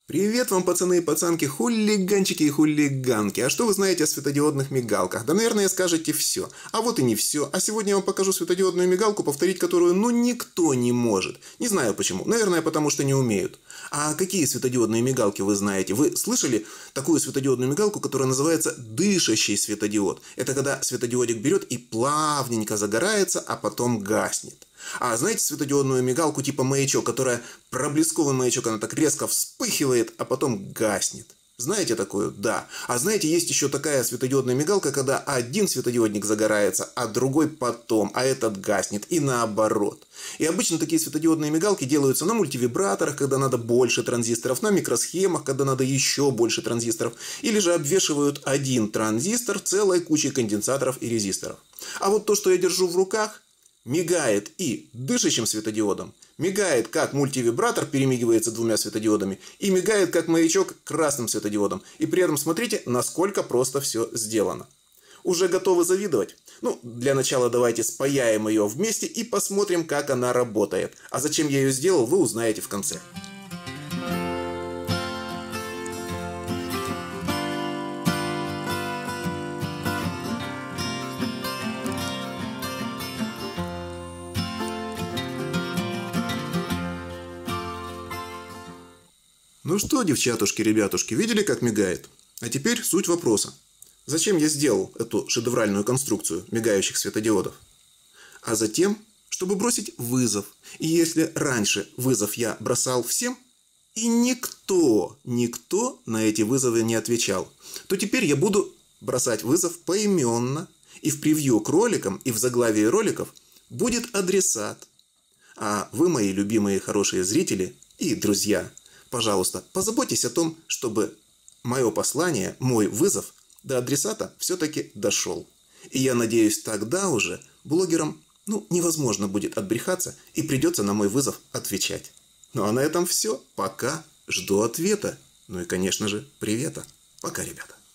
Привет вам, пацаны и пацанки, хулиганчики и хулиганки. А что вы знаете о светодиодных мигалках? Да, наверное, скажете все. А вот и не все. А сегодня я вам покажу светодиодную мигалку, повторить которую, никто не может. Не знаю почему. Наверное, потому что не умеют. А какие светодиодные мигалки вы знаете? Вы слышали такую светодиодную мигалку, которая называется дышащий светодиод? Это когда светодиодик берет и плавненько загорается, а потом гаснет. А знаете светодиодную мигалку типа маячок, которая проблесковый маячок, она так резко вспыхивает, а потом гаснет? Знаете такую? Да. А знаете, есть еще такая светодиодная мигалка, когда один светодиодник загорается, а другой потом, а этот гаснет, и наоборот. И обычно такие светодиодные мигалки делаются на мультивибраторах, когда надо больше транзисторов, на микросхемах, когда надо еще больше транзисторов, или же обвешивают один транзистор целой кучей конденсаторов и резисторов. А вот то, что я держу в руках, мигает и дышащим светодиодом, мигает как мультивибратор, перемигивается двумя светодиодами, и мигает как маячок красным светодиодом. И при этом смотрите, насколько просто все сделано. Уже готовы завидовать? Для начала давайте спаяем ее вместе и посмотрим, как она работает. А зачем я ее сделал, вы узнаете в конце. Ну что, девчатушки, ребятушки, видели, как мигает? А теперь суть вопроса. Зачем я сделал эту шедевральную конструкцию мигающих светодиодов? А затем, чтобы бросить вызов. И если раньше вызов я бросал всем, и никто на эти вызовы не отвечал, то теперь я буду бросать вызов поименно. И в превью к роликам, и в заглавии роликов будет адресат. А вы, мои любимые хорошие зрители и друзья, пожалуйста, позаботьтесь о том, чтобы мое послание, мой вызов до адресата все-таки дошел. И я надеюсь, тогда уже блогерам невозможно будет отбрехаться и придется на мой вызов отвечать. Ну а на этом все. Пока. Жду ответа. Ну и, конечно же, привета. Пока, ребята.